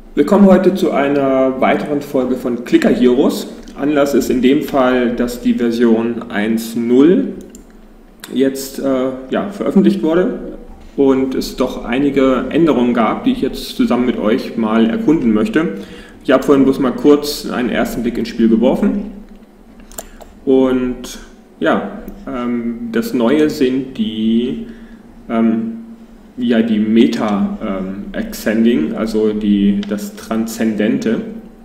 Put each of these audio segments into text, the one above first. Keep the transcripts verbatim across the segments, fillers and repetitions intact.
Willkommen heute zu einer weiteren Folge von Clicker Heroes. Anlass ist in dem Fall, dass die Version eins Punkt null jetzt äh, ja, veröffentlicht wurde und es doch einige Änderungen gab, die ich jetzt zusammen mit euch mal erkunden möchte. Ich habe vorhin bloß mal kurz einen ersten Blick ins Spiel geworfen und ja, ähm, das Neue sind die ähm, Ja, die Meta-Extending, ähm, also die, das Transzendente.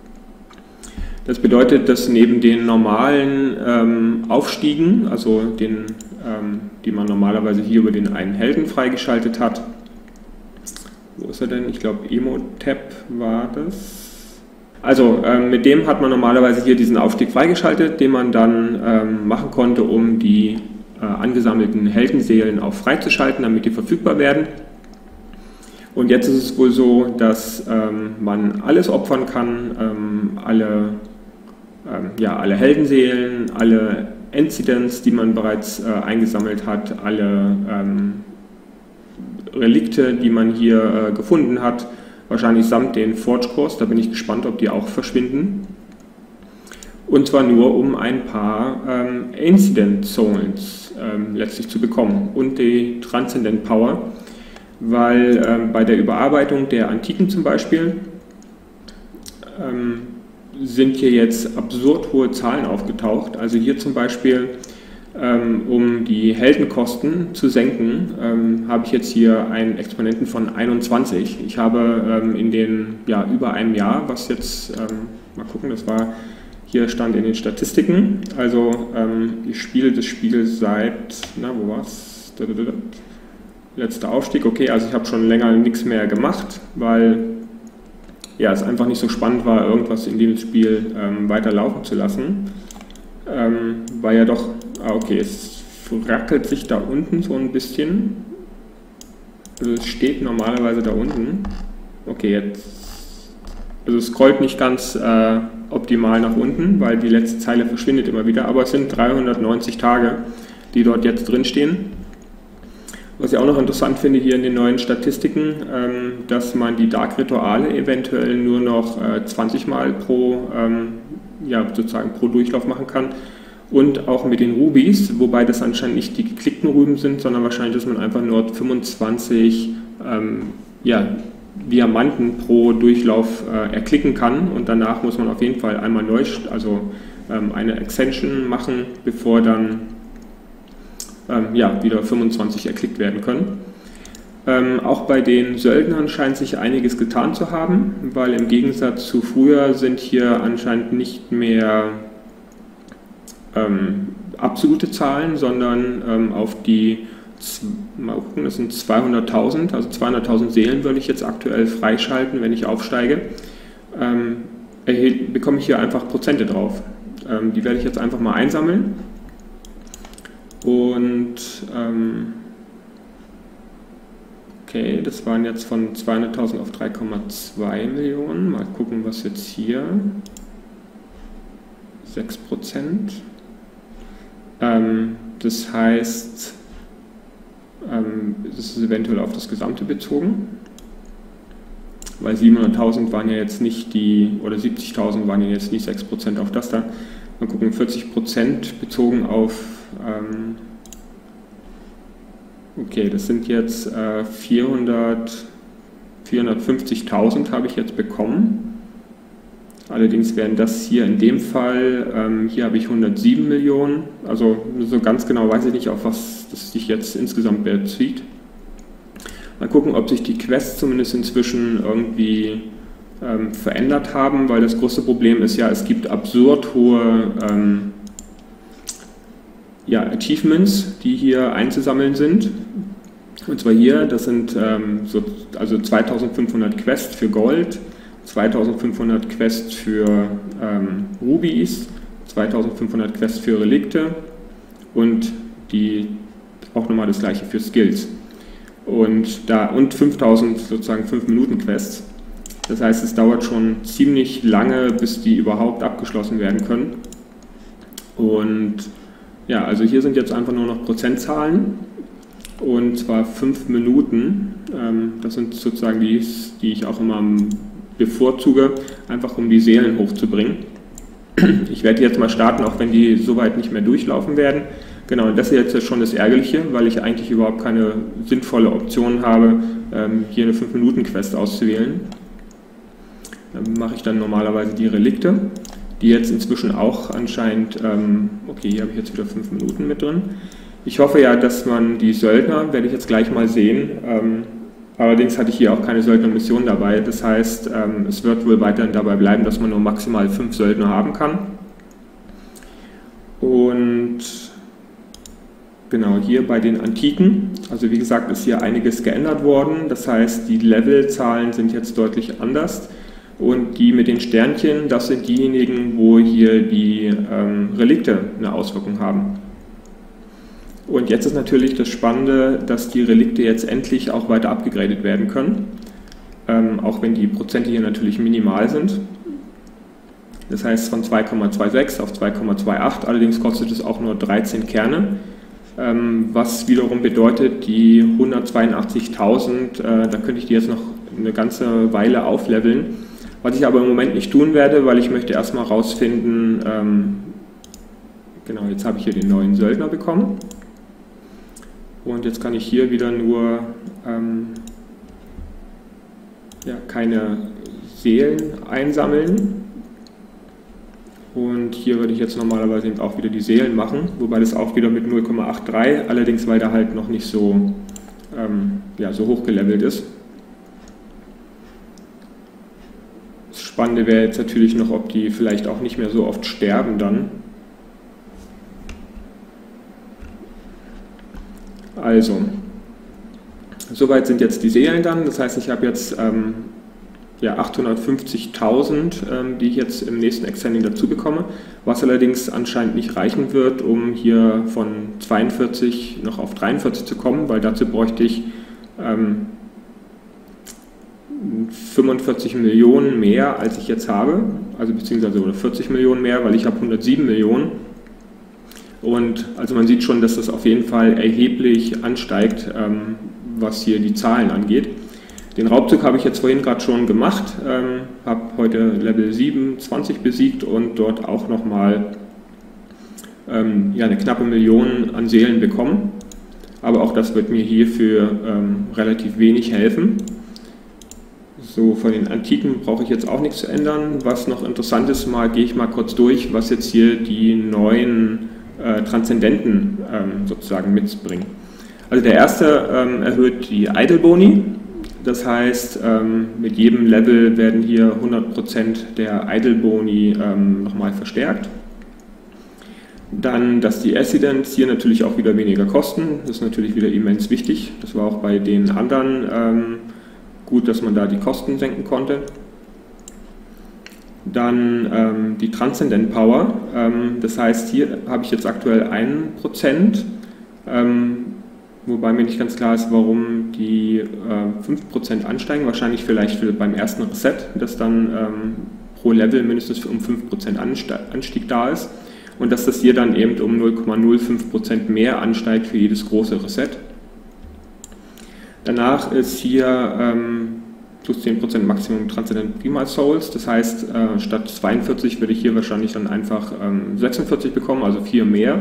Das bedeutet, dass neben den normalen ähm, Aufstiegen, also den, ähm, die man normalerweise hier über den einen Helden freigeschaltet hat, wo ist er denn? Ich glaube, Emo-Tab war das. Also ähm, mit dem hat man normalerweise hier diesen Aufstieg freigeschaltet, den man dann ähm, machen konnte, um die äh, angesammelten Heldenseelen auch freizuschalten, damit die verfügbar werden. Und jetzt ist es wohl so, dass ähm, man alles opfern kann, ähm, alle, ähm, ja, alle Heldenseelen, alle Incidents, die man bereits äh, eingesammelt hat, alle ähm, Relikte, die man hier äh, gefunden hat, wahrscheinlich samt den Forge Cores, da bin ich gespannt, ob die auch verschwinden. Und zwar nur, um ein paar ähm, Incident Souls ähm, letztlich zu bekommen und die Transcendent Power. Weil ähm, bei der Überarbeitung der Antiken zum Beispiel ähm, sind hier jetzt absurd hohe Zahlen aufgetaucht. Also hier zum Beispiel, ähm, um die Heldenkosten zu senken, ähm, habe ich jetzt hier einen Exponenten von einundzwanzig. Ich habe ähm, in den, ja, über einem Jahr, was jetzt, ähm, mal gucken, das war, hier stand in den Statistiken, also ähm, ich spiele das Spiel seit, na wo war's? Letzter Aufstieg, okay, also ich habe schon länger nichts mehr gemacht, weil ja, es einfach nicht so spannend war, irgendwas in dem Spiel ähm, weiter laufen zu lassen. Ähm, war ja doch, ah, okay, es rackelt sich da unten so ein bisschen. Also es steht normalerweise da unten. Okay, jetzt, also es scrollt nicht ganz äh, optimal nach unten, weil die letzte Zeile verschwindet immer wieder, aber es sind dreihundertneunzig Tage, die dort jetzt drin stehen. Was ich auch noch interessant finde hier in den neuen Statistiken, ähm, dass man die Dark-Rituale eventuell nur noch äh, zwanzig Mal pro, ähm, ja, sozusagen pro Durchlauf machen kann und auch mit den Rubies, wobei das anscheinend nicht die geklickten Ruben sind, sondern wahrscheinlich, dass man einfach nur fünfundzwanzig ähm, ja, Diamanten pro Durchlauf äh, erklicken kann und danach muss man auf jeden Fall einmal neu, also ähm, eine Extension machen, bevor dann Ähm, ja, wieder fünfundzwanzig erklickt werden können. Ähm, auch bei den Söldnern scheint sich einiges getan zu haben, weil im Gegensatz zu früher sind hier anscheinend nicht mehr ähm, absolute Zahlen, sondern ähm, auf die, mal gucken, das sind zweihunderttausend, also zweihunderttausend Seelen würde ich jetzt aktuell freischalten, wenn ich aufsteige, ähm, erhielt, bekomme ich hier einfach Prozente drauf. Ähm, die werde ich jetzt einfach mal einsammeln. Und ähm, okay, das waren jetzt von zweihunderttausend auf drei Komma zwei Millionen. Mal gucken, was jetzt hier. sechs Prozent. Ähm, das heißt, ähm, das ist eventuell auf das Gesamte bezogen. Weil siebenhunderttausend waren ja jetzt nicht die, oder siebzigtausend waren ja jetzt nicht sechs Prozent auf das da. Mal gucken, vierzig Prozent bezogen auf, ähm, okay, das sind jetzt äh, vierhundert, vierhundertfünfzigtausend habe ich jetzt bekommen. Allerdings wären das hier in dem Fall, ähm, hier habe ich hundertsieben Millionen, also so ganz genau weiß ich nicht, auf was das sich jetzt insgesamt bezieht. Mal gucken, ob sich die Quests zumindest inzwischen irgendwie ähm, verändert haben, weil das große Problem ist ja, es gibt absurd hohe ähm, ja, Achievements, die hier einzusammeln sind. Und zwar hier, das sind ähm, so, also zweitausendfünfhundert Quests für Gold, zweitausendfünfhundert Quests für ähm, Rubies, zweitausendfünfhundert Quests für Relikte und die auch nochmal das gleiche für Skills. Und, da, und fünftausend sozusagen fünf Minuten Quests. Das heißt, es dauert schon ziemlich lange, bis die überhaupt abgeschlossen werden können. Und ja, also hier sind jetzt einfach nur noch Prozentzahlen und zwar fünf Minuten. Das sind sozusagen die, die ich auch immer am bevorzuge, einfach um die Seelen hochzubringen. Ich werde jetzt mal starten, auch wenn die soweit nicht mehr durchlaufen werden. Genau, und das ist jetzt schon das Ärgerliche, weil ich eigentlich überhaupt keine sinnvolle Option habe, hier eine fünf Minuten Quest auszuwählen. Dann mache ich dann normalerweise die Relikte, die jetzt inzwischen auch anscheinend, okay, hier habe ich jetzt wieder fünf Minuten mit drin. Ich hoffe ja, dass man die Söldner, werde ich jetzt gleich mal sehen, allerdings hatte ich hier auch keine Söldnermission dabei, das heißt, es wird wohl weiterhin dabei bleiben, dass man nur maximal fünf Söldner haben kann. Und genau, hier bei den Antiken, also wie gesagt, ist hier einiges geändert worden, das heißt, die Levelzahlen sind jetzt deutlich anders und die mit den Sternchen, das sind diejenigen, wo hier die ähm, Relikte eine Auswirkung haben. Und jetzt ist natürlich das Spannende, dass die Relikte jetzt endlich auch weiter abgegradet werden können, ähm, auch wenn die Prozente hier natürlich minimal sind. Das heißt von zwei Komma sechsundzwanzig auf zwei Komma achtundzwanzig, allerdings kostet es auch nur dreizehn Kerne, ähm, was wiederum bedeutet, die hundertzweiundachtzigtausend, äh, da könnte ich die jetzt noch eine ganze Weile aufleveln, was ich aber im Moment nicht tun werde, weil ich möchte erstmal rausfinden, ähm, genau, jetzt habe ich hier den neuen Söldner bekommen. Und jetzt kann ich hier wieder nur ähm, ja, keine Seelen einsammeln. Und hier würde ich jetzt normalerweise eben auch wieder die Seelen machen, wobei das auch wieder mit null Komma dreiundachtzig, allerdings weil der halt noch nicht so, ähm, ja, so hoch gelevelt ist. Das Spannende wäre jetzt natürlich noch, ob die vielleicht auch nicht mehr so oft sterben dann. Also, soweit sind jetzt die Seelen dann, das heißt, ich habe jetzt ähm, ja, achthundertfünfzigtausend, ähm, die ich jetzt im nächsten Extending dazu bekomme, was allerdings anscheinend nicht reichen wird, um hier von zweiundvierzig noch auf dreiundvierzig zu kommen, weil dazu bräuchte ich ähm, fünfundvierzig Millionen mehr, als ich jetzt habe, also beziehungsweise oder vierzig Millionen mehr, weil ich habe hundertsieben Millionen. Und also man sieht schon, dass das auf jeden Fall erheblich ansteigt, ähm, was hier die Zahlen angeht. Den Raubzug habe ich jetzt vorhin gerade schon gemacht, ähm, habe heute Level siebenundzwanzig besiegt und dort auch nochmal ähm, ja, eine knappe Million an Seelen bekommen. Aber auch das wird mir hierfür ähm, relativ wenig helfen. So, von den Antiken brauche ich jetzt auch nichts zu ändern. Was noch interessant ist, mal, gehe ich mal kurz durch, was jetzt hier die neuen Äh, Transzendenten ähm, sozusagen mitbringen. Also der erste ähm, erhöht die Idle-Boni, das heißt ähm, mit jedem Level werden hier hundert Prozent der Idle-Boni ähm, nochmal verstärkt. Dann, dass die Accidents hier natürlich auch wieder weniger kosten, das ist natürlich wieder immens wichtig, das war auch bei den anderen ähm, gut, dass man da die Kosten senken konnte. Dann ähm, die Transzendent Power, ähm, das heißt, hier habe ich jetzt aktuell ein Prozent, ähm, wobei mir nicht ganz klar ist, warum die äh, fünf Prozent ansteigen, wahrscheinlich vielleicht für, beim ersten Reset, dass dann ähm, pro Level mindestens um fünf Prozent Anstieg da ist und dass das hier dann eben um null Komma null fünf Prozent mehr ansteigt für jedes große Reset. Danach ist hier ähm, plus zehn Prozent Maximum Transzendent Primal Souls, das heißt, äh, statt zweiundvierzig würde ich hier wahrscheinlich dann einfach ähm, sechsundvierzig bekommen, also vier mehr.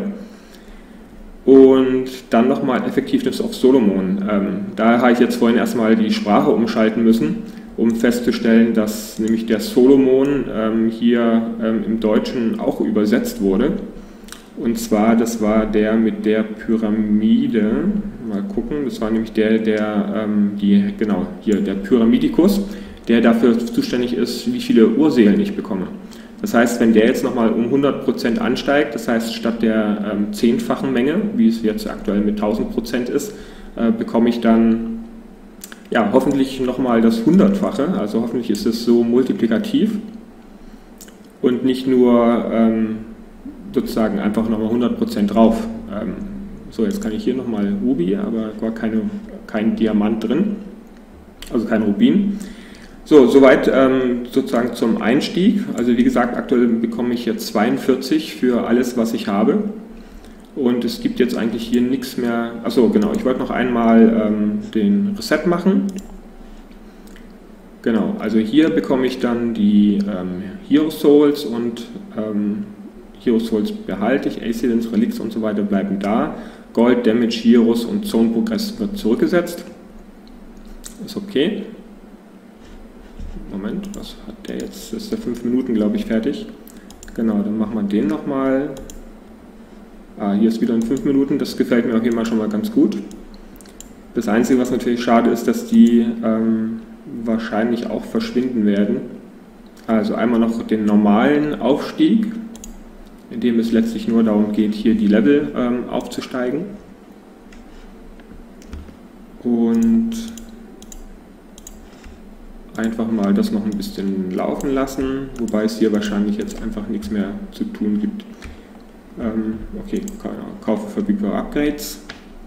Und dann nochmal Effectiveness of Solomon. Ähm, da habe ich jetzt vorhin erstmal die Sprache umschalten müssen, um festzustellen, dass nämlich der Solomon ähm, hier ähm, im Deutschen auch übersetzt wurde. Und zwar, das war der mit der Pyramide, mal gucken, das war nämlich der, der, ähm, die, genau, hier, der Pyramidikus, der dafür zuständig ist, wie viele Urseelen ich bekomme. Das heißt, wenn der jetzt nochmal um hundert Prozent ansteigt, das heißt, statt der ähm, zehnfachen Menge, wie es jetzt aktuell mit tausend Prozent ist, äh, bekomme ich dann, ja, hoffentlich nochmal das hundertfache, also hoffentlich ist es so multiplikativ und nicht nur, ähm, sozusagen einfach nochmal hundert Prozent drauf. Ähm, so, jetzt kann ich hier nochmal Ruby, aber war keine, kein Diamant drin, also kein Rubin. So, soweit ähm, sozusagen zum Einstieg. Also wie gesagt, aktuell bekomme ich jetzt zweiundvierzig für alles, was ich habe. Und es gibt jetzt eigentlich hier nichts mehr. Achso, genau, ich wollte noch einmal ähm, den Reset machen. Genau, also hier bekomme ich dann die ähm, Hero Souls und ähm, Hero Souls behalte ich, Accidents, Relics und so weiter bleiben da. Gold, Damage, Heroes und Zone Progress wird zurückgesetzt. Ist okay. Moment, was hat der jetzt? Ist der fünf Minuten, glaube ich, fertig. Genau, dann machen wir den nochmal. Ah, hier ist wieder in fünf Minuten, das gefällt mir auf jeden Fall schon mal ganz gut. Das Einzige, was natürlich schade ist, dass die ähm, wahrscheinlich auch verschwinden werden. Also einmal noch den normalen Aufstieg, in dem es letztlich nur darum geht, hier die Level ähm, aufzusteigen. Und einfach mal das noch ein bisschen laufen lassen, wobei es hier wahrscheinlich jetzt einfach nichts mehr zu tun gibt. Ähm, okay, kaufe verfügbare Upgrades.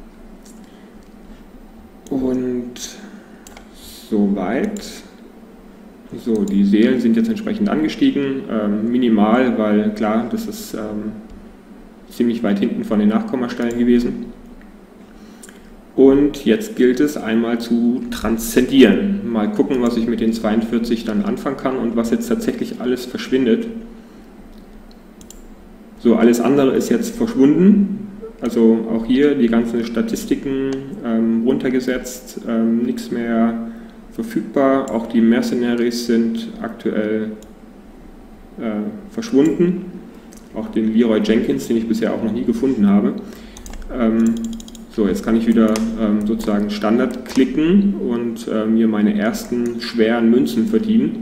Und soweit. So, die Seelen sind jetzt entsprechend angestiegen, ähm, minimal, weil klar, das ist ähm, ziemlich weit hinten von den Nachkommastellen gewesen. Und jetzt gilt es einmal zu transzendieren. Mal gucken, was ich mit den zweiundvierzig dann anfangen kann und was jetzt tatsächlich alles verschwindet. So, alles andere ist jetzt verschwunden. Also auch hier die ganzen Statistiken ähm, runtergesetzt, ähm, nichts mehr verfügbar. Auch die Mercenaries sind aktuell äh, verschwunden. Auch den Leroy Jenkins, den ich bisher auch noch nie gefunden habe. Ähm, so, jetzt kann ich wieder ähm, sozusagen Standard klicken und äh, mir meine ersten schweren Münzen verdienen,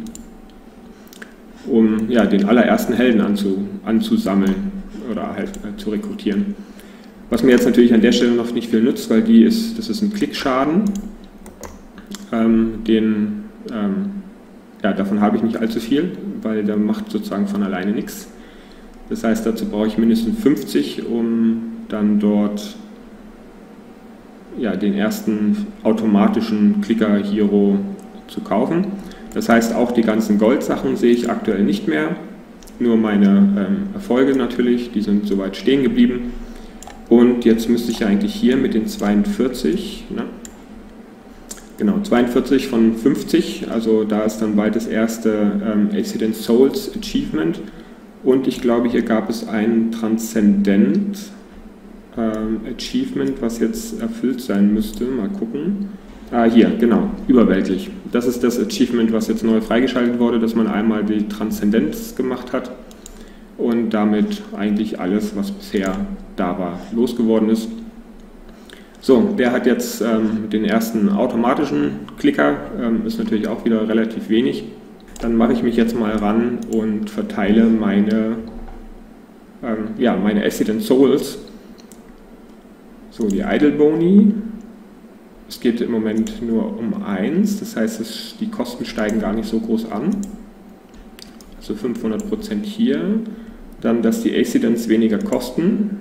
um ja, den allerersten Helden anzu, anzusammeln oder halt äh, zu rekrutieren. Was mir jetzt natürlich an der Stelle noch nicht viel nützt, weil die ist, das ist ein Klickschaden. Ähm, den, ähm, ja, davon habe ich nicht allzu viel, weil der macht sozusagen von alleine nichts. Das heißt, dazu brauche ich mindestens fünfzig, um dann dort ja, den ersten automatischen Clicker-Hero zu kaufen. Das heißt, auch die ganzen Goldsachen sehe ich aktuell nicht mehr, nur meine ähm, Erfolge natürlich, die sind soweit stehen geblieben. Und jetzt müsste ich ja eigentlich hier mit den zweiundvierzig, ne? Genau, zweiundvierzig von fünfzig, also da ist dann bald das erste ähm, Accident Souls Achievement. Und ich glaube, hier gab es ein Transzendent ähm, Achievement, was jetzt erfüllt sein müsste. Mal gucken. Ah, hier, genau, überweltlich. Das ist das Achievement, was jetzt neu freigeschaltet wurde, dass man einmal die Transzendenz gemacht hat und damit eigentlich alles, was bisher da war, losgeworden ist. So, der hat jetzt ähm, den ersten automatischen Klicker, ähm, ist natürlich auch wieder relativ wenig. Dann mache ich mich jetzt mal ran und verteile meine, ähm, ja, meine Accident Souls. So, die Idle Boni. Es geht im Moment nur um eins, das heißt, es, die Kosten steigen gar nicht so groß an. Also fünfhundert Prozent hier. Dann, dass die Accidents weniger kosten.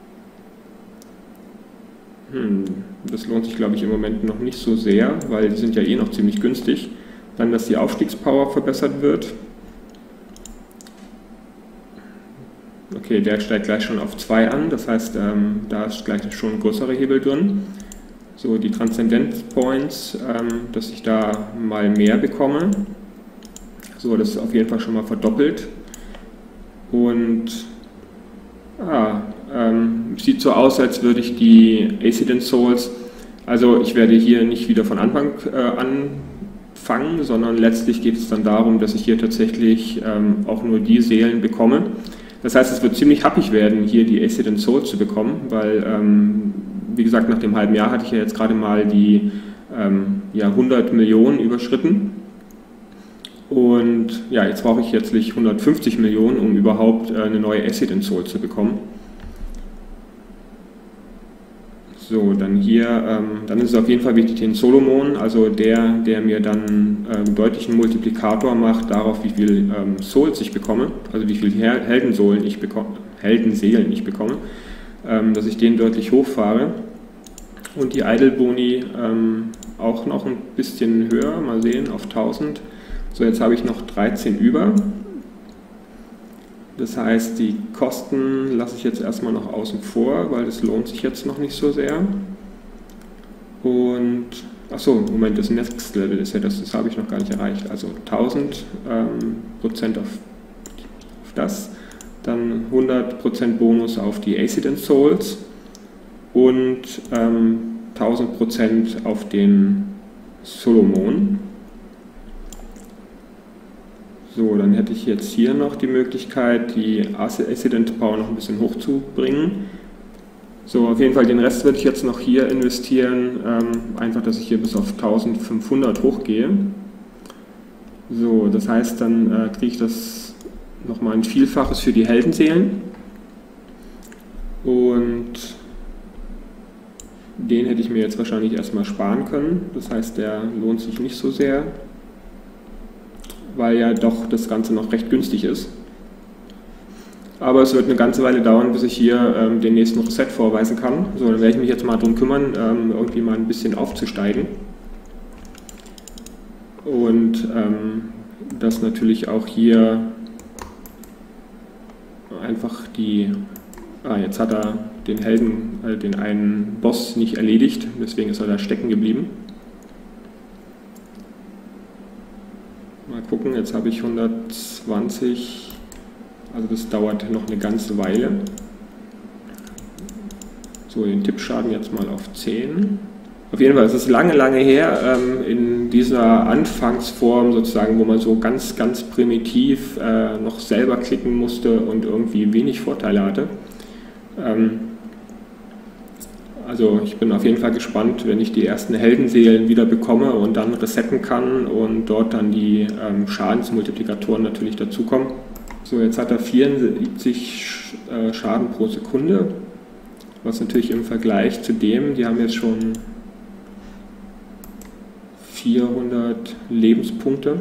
Hm, das lohnt sich, glaube ich, im Moment noch nicht so sehr, weil die sind ja eh noch ziemlich günstig. Dann, dass die Aufstiegspower verbessert wird. Okay, der steigt gleich schon auf zwei an, das heißt, ähm, da ist gleich schon ein größerer Hebel drin. So, die Transcendence Points, ähm, dass ich da mal mehr bekomme. So, das ist auf jeden Fall schon mal verdoppelt. Und ah, ähm, sieht so aus, als würde ich die Accident Souls, also ich werde hier nicht wieder von Anfang äh, anfangen, sondern letztlich geht es dann darum, dass ich hier tatsächlich ähm, auch nur die Seelen bekomme. Das heißt, es wird ziemlich happig werden, hier die Accident Souls zu bekommen, weil, ähm, wie gesagt, nach dem halben Jahr hatte ich ja jetzt gerade mal die ähm, ja, hundert Millionen überschritten. Und ja, jetzt brauche ich jetzt hundertfünfzig Millionen, um überhaupt äh, eine neue Accident Soul zu bekommen. So, dann hier, ähm, dann ist es auf jeden Fall wichtig, den Solomon, also der, der mir dann ähm, deutlichen Multiplikator macht darauf, wie viel ähm, Souls ich bekomme, also wie viel Heldensohlen ich bekomme, Heldenseelen ich bekomme, ähm, dass ich den deutlich hochfahre. Und die Idle Boni ähm, auch noch ein bisschen höher, mal sehen, auf tausend. So, jetzt habe ich noch dreizehn über. Das heißt, die Kosten lasse ich jetzt erstmal noch außen vor, weil das lohnt sich jetzt noch nicht so sehr. Und achso, Moment, das Next Level ist ja das, das habe ich noch gar nicht erreicht. Also tausend Prozent ähm, auf, auf das, dann hundert Prozent Bonus auf die Accident Souls und ähm, tausend Prozent auf den Solomon. So, dann hätte ich jetzt hier noch die Möglichkeit, die Accident Power noch ein bisschen hochzubringen. So, auf jeden Fall den Rest werde ich jetzt noch hier investieren, ähm, einfach, dass ich hier bis auf eintausendfünfhundert hochgehe. So, das heißt, dann äh, kriege ich das nochmal ein Vielfaches für die Heldenseelen. Und den hätte ich mir jetzt wahrscheinlich erstmal sparen können. Das heißt, der lohnt sich nicht so sehr, weil ja doch das Ganze noch recht günstig ist. Aber es wird eine ganze Weile dauern, bis ich hier ähm, den nächsten Reset vorweisen kann. So, dann werde ich mich jetzt mal darum kümmern, ähm, irgendwie mal ein bisschen aufzusteigen. Und ähm, dass natürlich auch hier einfach die... Ah, jetzt hat er den Helden, äh, den einen Boss nicht erledigt, deswegen ist er da stecken geblieben. Mal gucken, jetzt habe ich hundertzwanzig, also das dauert noch eine ganze Weile. So, den Tippschaden jetzt mal auf zehn. Auf jeden Fall, es ist lange, lange her, ähm, in dieser Anfangsform sozusagen, wo man so ganz, ganz primitiv äh, noch selber klicken musste und irgendwie wenig Vorteile hatte. Ähm, Also ich bin auf jeden Fall gespannt, wenn ich die ersten Heldenseelen wieder bekomme und dann resetten kann und dort dann die ähm, Schadensmultiplikatoren natürlich dazukommen. So, jetzt hat er vierundsiebzig äh, Schaden pro Sekunde, was natürlich im Vergleich zu dem, die haben jetzt schon vierhundert Lebenspunkte.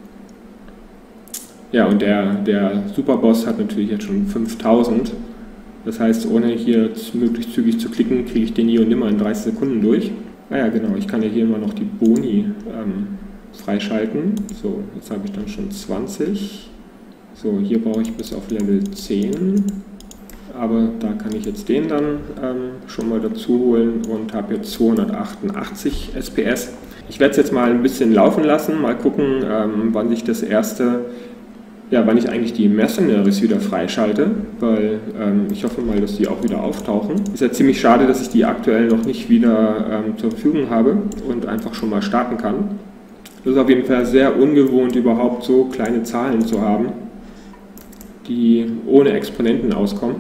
Ja, und der, der Superboss hat natürlich jetzt schon fünftausend. Das heißt, ohne hier möglichst zügig zu klicken, kriege ich den nie und nimmer in dreißig Sekunden durch. Ah ja, genau, ich kann ja hier immer noch die Boni ähm, freischalten. So, jetzt habe ich dann schon zwanzig. So, hier brauche ich bis auf Level zehn. Aber da kann ich jetzt den dann ähm, schon mal dazu holen und habe jetzt zweihundertachtundachtzig S P S. Ich werde es jetzt mal ein bisschen laufen lassen, mal gucken, ähm, wann sich das erste... Ja, wann ich eigentlich die Mercenaries wieder freischalte, weil ähm, ich hoffe mal, dass die auch wieder auftauchen. Ist ja ziemlich schade, dass ich die aktuell noch nicht wieder ähm, zur Verfügung habe und einfach schon mal starten kann. Das ist auf jeden Fall sehr ungewohnt, überhaupt so kleine Zahlen zu haben, die ohne Exponenten auskommen.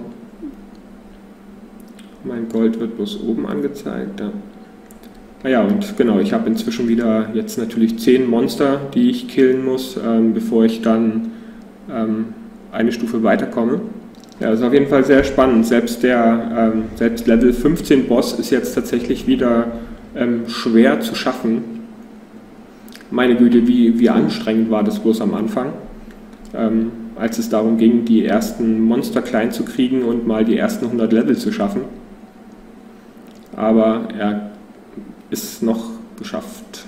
Mein Gold wird bloß oben angezeigt. Ja. Naja, und genau, ich habe inzwischen wieder jetzt natürlich zehn Monster, die ich killen muss, ähm, bevor ich dann ähm, eine Stufe weiterkomme. Ja, das ist auf jeden Fall sehr spannend. Selbst der ähm, selbst Level fünfzehn Boss ist jetzt tatsächlich wieder ähm, schwer zu schaffen. Meine Güte, wie, wie anstrengend war das bloß am Anfang, ähm, als es darum ging, die ersten Monster klein zu kriegen und mal die ersten hundert Level zu schaffen. Aber er ist noch geschafft.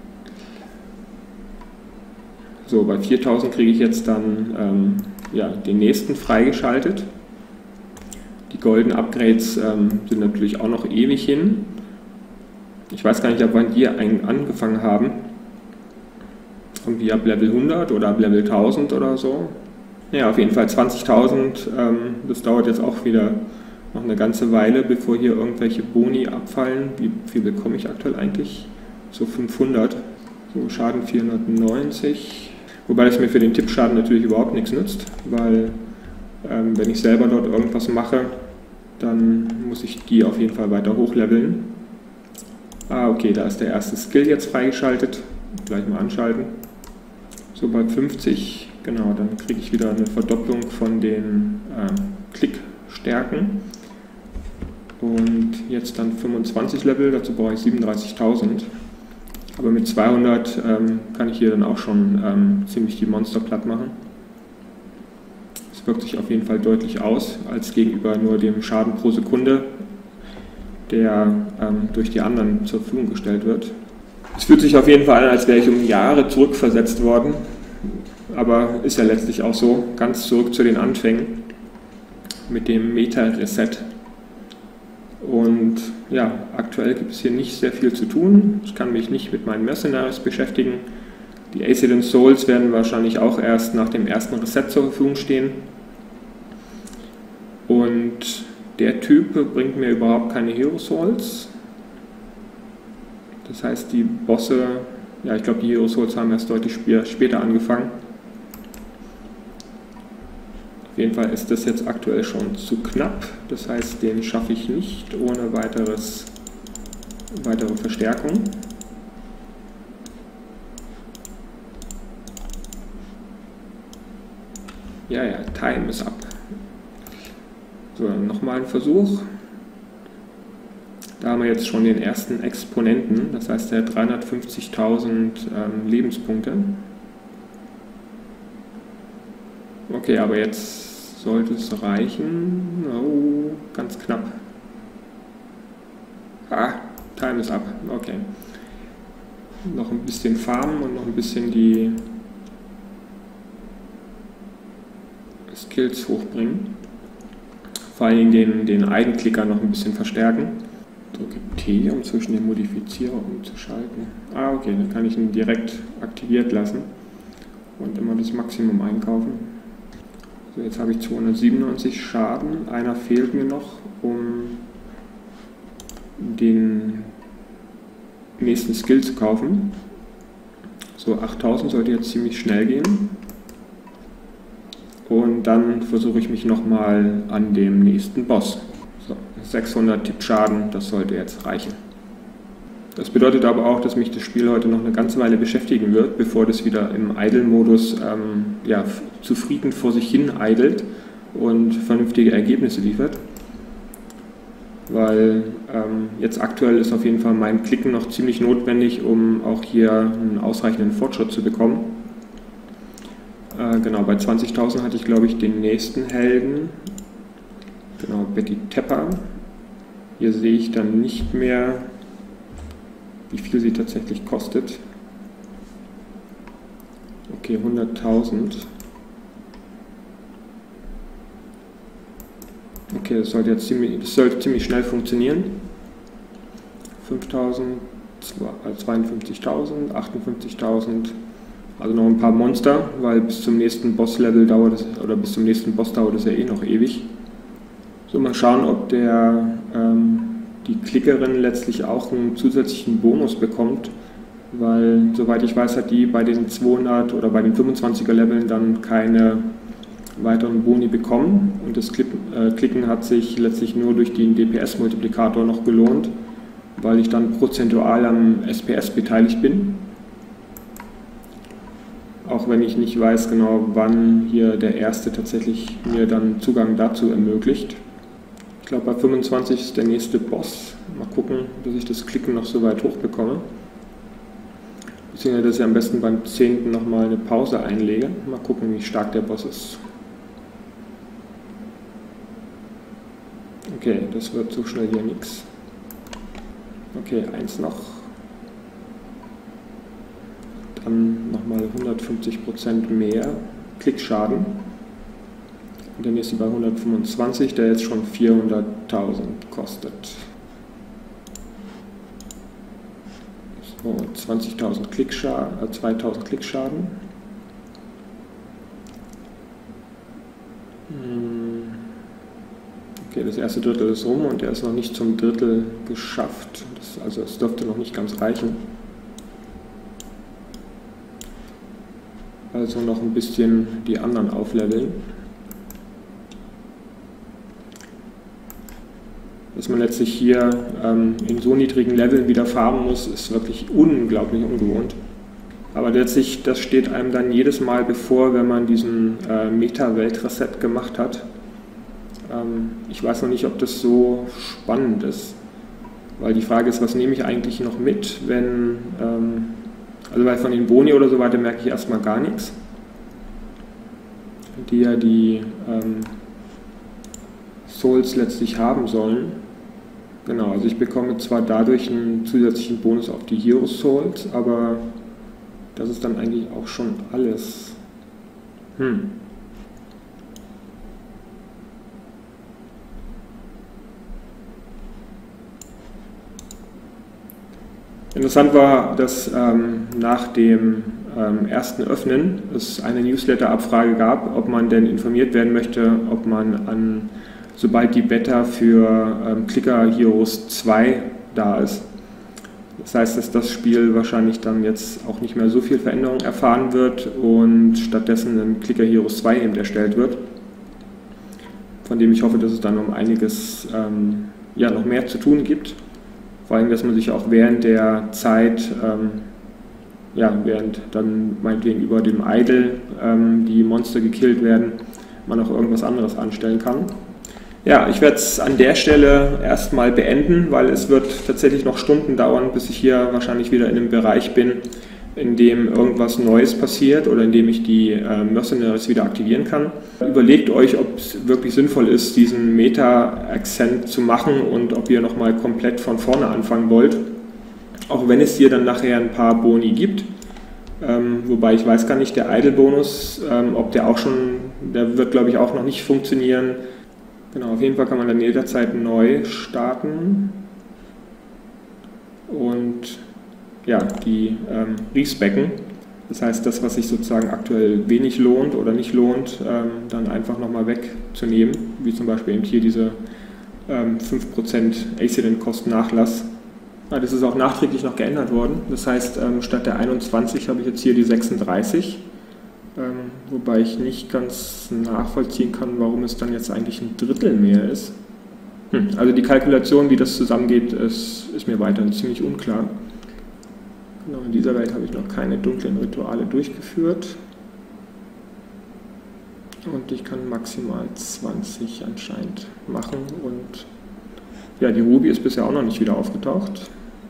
So, bei viertausend kriege ich jetzt dann ähm, ja, den nächsten freigeschaltet. Die goldenen Upgrades ähm, sind natürlich auch noch ewig hin. Ich weiß gar nicht, ab wann die angefangen haben. Irgendwie ab Level hundert oder ab Level tausend oder so. Ja, auf jeden Fall zwanzigtausend. Ähm, das dauert jetzt auch wieder noch eine ganze Weile, bevor hier irgendwelche Boni abfallen. Wie viel bekomme ich aktuell eigentlich? So fünfhundert. So, Schaden vierhundertneunzig. Wobei das mir für den Tippschaden natürlich überhaupt nichts nützt, weil ähm, wenn ich selber dort irgendwas mache, dann muss ich die auf jeden Fall weiter hochleveln. Ah, okay, da ist der erste Skill jetzt freigeschaltet. Gleich mal anschalten. So, bei fünfzig, genau, dann kriege ich wieder eine Verdopplung von den äh, Klickstärken. Und jetzt dann fünfundzwanzig Level, dazu brauche ich siebenunddreißigtausend. Aber mit zweihundert ähm, kann ich hier dann auch schon ähm, ziemlich die Monster platt machen. Es wirkt sich auf jeden Fall deutlich aus, als gegenüber nur dem Schaden pro Sekunde, der ähm, durch die anderen zur Verfügung gestellt wird. Es fühlt sich auf jeden Fall an, als wäre ich um Jahre zurückversetzt worden. Aber ist ja letztlich auch so, ganz zurück zu den Anfängen mit dem Meta-Reset. Und ja, aktuell gibt es hier nicht sehr viel zu tun. Ich kann mich nicht mit meinen Mercenaries beschäftigen. Die Ancient Souls werden wahrscheinlich auch erst nach dem ersten Reset zur Verfügung stehen. Und der Typ bringt mir überhaupt keine Hero Souls. Das heißt, die Bosse, ja, ich glaube, die Hero Souls haben erst deutlich später angefangen. Auf jeden Fall ist das jetzt aktuell schon zu knapp. Das heißt, den schaffe ich nicht ohne weiteres, weitere Verstärkung. Ja, ja, Time ist ab. So, nochmal ein Versuch. Da haben wir jetzt schon den ersten Exponenten, das heißt, der hat dreihundertfünfzigtausend ähm, Lebenspunkte. Okay, aber jetzt sollte es reichen. Oh, ganz knapp. Ah, Time ist ab. Okay. Noch ein bisschen farmen und noch ein bisschen die Skills hochbringen. Vor allem den, den Eigenklicker noch ein bisschen verstärken. Drücke T, um zwischen den Modifizierer umzuschalten. Ah, okay, dann kann ich ihn direkt aktiviert lassen und immer das Maximum einkaufen. So, jetzt habe ich zweihundertsiebenundneunzig Schaden. Einer fehlt mir noch, um den nächsten Skill zu kaufen. So, achttausend sollte jetzt ziemlich schnell gehen. Und dann versuche ich mich nochmal an dem nächsten Boss. So, sechshundert Tipp Schaden, das sollte jetzt reichen. Das bedeutet aber auch, dass mich das Spiel heute noch eine ganze Weile beschäftigen wird, bevor das wieder im Idle-Modus ähm, ja, zufrieden vor sich hin idelt und vernünftige Ergebnisse liefert. Weil ähm, jetzt aktuell ist auf jeden Fall mein Klicken noch ziemlich notwendig, um auch hier einen ausreichenden Fortschritt zu bekommen. Äh, genau, bei zwanzigtausend hatte ich, glaube ich, den nächsten Helden. Genau, Betty Tepper. Hier sehe ich dann nicht mehr, wie viel sie tatsächlich kostet. Okay, hunderttausend. Okay, das sollte jetzt ziemlich, das sollte ziemlich schnell funktionieren. fünftausend, zweiundfünfzigtausend, achtundfünfzigtausend. Also noch ein paar Monster, weil bis zum nächsten Boss-Level dauert es, oder bis zum nächsten Boss dauert es ja eh noch ewig. So, mal schauen, ob der ähm, die Klickerin letztlich auch einen zusätzlichen Bonus bekommt, weil, soweit ich weiß, hat die bei den zweihundert oder bei den fünfundzwanziger Leveln dann keine weiteren Boni bekommen und das Klicken hat sich letztlich nur durch den D P S-Multiplikator noch gelohnt, weil ich dann prozentual am S P S beteiligt bin. Auch wenn ich nicht weiß genau, wann hier der erste tatsächlich mir dann Zugang dazu ermöglicht. Ich glaube, bei fünfundzwanzig ist der nächste Boss. Mal gucken, dass ich das Klicken noch so weit hoch bekomme. Beziehungsweise, dass ich am besten beim zehnten nochmal eine Pause einlege. Mal gucken, wie stark der Boss ist. Okay, das wird so schnell hier nichts. Okay, eins noch. Dann nochmal hundertfünfzig Prozent mehr Klickschaden. Und der nächste bei hundertfünfundzwanzig, der jetzt schon vierhunderttausend kostet. So, zwanzigtausend Klickschaden, äh, zweitausend Klickschaden. Okay, das erste Drittel ist rum und der ist noch nicht zum Drittel geschafft. Das, also es dürfte noch nicht ganz reichen. Also noch ein bisschen die anderen aufleveln. Dass man letztlich hier ähm, in so niedrigen Leveln wieder farmen muss, ist wirklich unglaublich ungewohnt. Aber letztlich, das steht einem dann jedes Mal bevor, wenn man diesen äh, Meta-Welt-Reset gemacht hat. Ähm, ich weiß noch nicht, ob das so spannend ist. Weil die Frage ist, was nehme ich eigentlich noch mit, wenn... Ähm, also weil von den Boni oder so weiter merke ich erstmal gar nichts. Die ja die ähm, Souls letztlich haben sollen. Genau, also ich bekomme zwar dadurch einen zusätzlichen Bonus auf die Hero Souls, aber das ist dann eigentlich auch schon alles. Hm. Interessant war, dass ähm, nach dem ähm, ersten Öffnen es eine Newsletter-Abfrage gab, ob man denn informiert werden möchte, ob man an, sobald die Beta für ähm, Clicker Heroes zwei da ist. Das heißt, dass das Spiel wahrscheinlich dann jetzt auch nicht mehr so viel Veränderung erfahren wird und stattdessen ein Clicker Heroes zwei eben erstellt wird, von dem ich hoffe, dass es dann um einiges ähm, ja, noch mehr zu tun gibt. Vor allem, dass man sich auch während der Zeit, ähm, ja, während dann meinetwegen über dem Idle ähm, die Monster gekillt werden, man auch irgendwas anderes anstellen kann. Ja, ich werde es an der Stelle erstmal beenden, weil es wird tatsächlich noch Stunden dauern, bis ich hier wahrscheinlich wieder in einem Bereich bin, in dem irgendwas Neues passiert oder in dem ich die äh, Mercenaries wieder aktivieren kann. Überlegt euch, ob es wirklich sinnvoll ist, diesen Meta-Akzent zu machen und ob ihr nochmal komplett von vorne anfangen wollt. Auch wenn es hier dann nachher ein paar Boni gibt. Ähm, wobei ich weiß gar nicht, der Idle-Bonus, ähm, ob der auch schon, der wird glaube ich auch noch nicht funktionieren. Genau, auf jeden Fall kann man dann jederzeit neu starten. Und ja, die ähm, Respecken, das heißt, das, was sich sozusagen aktuell wenig lohnt oder nicht lohnt, ähm, dann einfach nochmal wegzunehmen, wie zum Beispiel eben hier diese ähm, fünf Prozent Accident-Kosten-Nachlass. Ja, das ist auch nachträglich noch geändert worden, das heißt, ähm, statt der einundzwanzig habe ich jetzt hier die sechsunddreißig, ähm, wobei ich nicht ganz nachvollziehen kann, warum es dann jetzt eigentlich ein Drittel mehr ist. Hm, also die Kalkulation, wie das zusammengeht, ist, ist mir weiterhin ziemlich unklar. Genau, in dieser Welt habe ich noch keine dunklen Rituale durchgeführt. Und ich kann maximal zwanzig anscheinend machen. Und ja, die Ruby ist bisher auch noch nicht wieder aufgetaucht.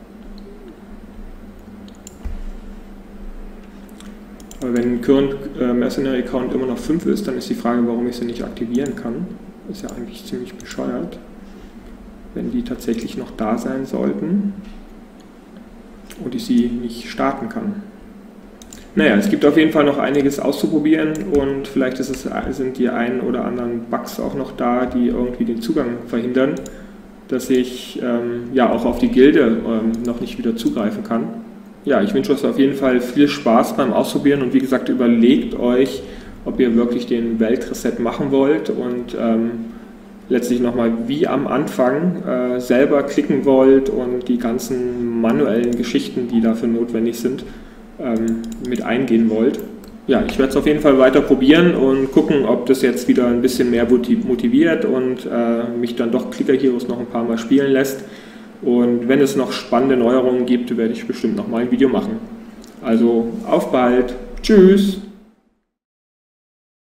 Aber wenn Current äh, Mercenary Count immer noch fünf ist, dann ist die Frage, warum ich sie nicht aktivieren kann. Ist ja eigentlich ziemlich bescheuert, wenn die tatsächlich noch da sein sollten und ich sie nicht starten kann. Naja, es gibt auf jeden Fall noch einiges auszuprobieren und vielleicht ist es, sind die einen oder anderen Bugs auch noch da, die irgendwie den Zugang verhindern, dass ich ähm, ja auch auf die Gilde ähm, noch nicht wieder zugreifen kann. Ja, ich wünsche euch auf jeden Fall viel Spaß beim Ausprobieren und wie gesagt, überlegt euch, ob ihr wirklich den Weltreset machen wollt und ähm, letztlich nochmal wie am Anfang äh, selber klicken wollt und die ganzen manuellen Geschichten, die dafür notwendig sind, ähm, mit eingehen wollt. Ja, ich werde es auf jeden Fall weiter probieren und gucken, ob das jetzt wieder ein bisschen mehr motiviert und äh, mich dann doch Clicker Heroes noch ein paar Mal spielen lässt. Und wenn es noch spannende Neuerungen gibt, werde ich bestimmt noch mal ein Video machen. Also auf bald. Tschüss.